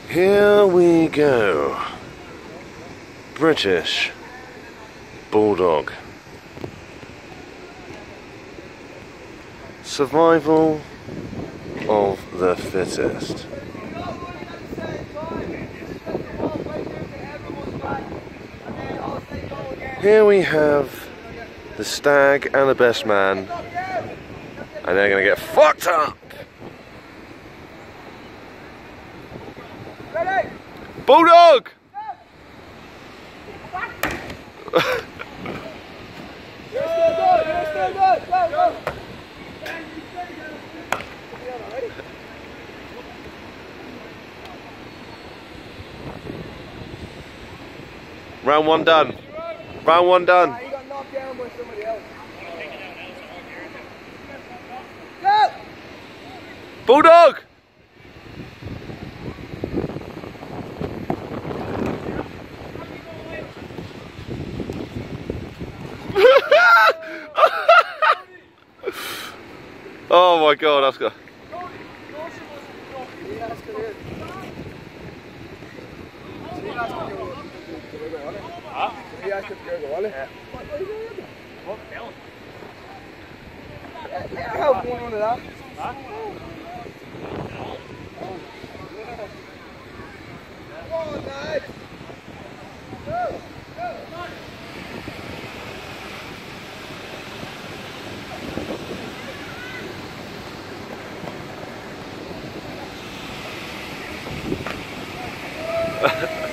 Here we go. British Bulldog. Survival of the fittest. Here we have the stag and the best man, and they're gonna get fucked up. Bulldog! Round one done. Round one done. He got knocked down by somebody else. Bulldog! Oh my god, that's good. Ha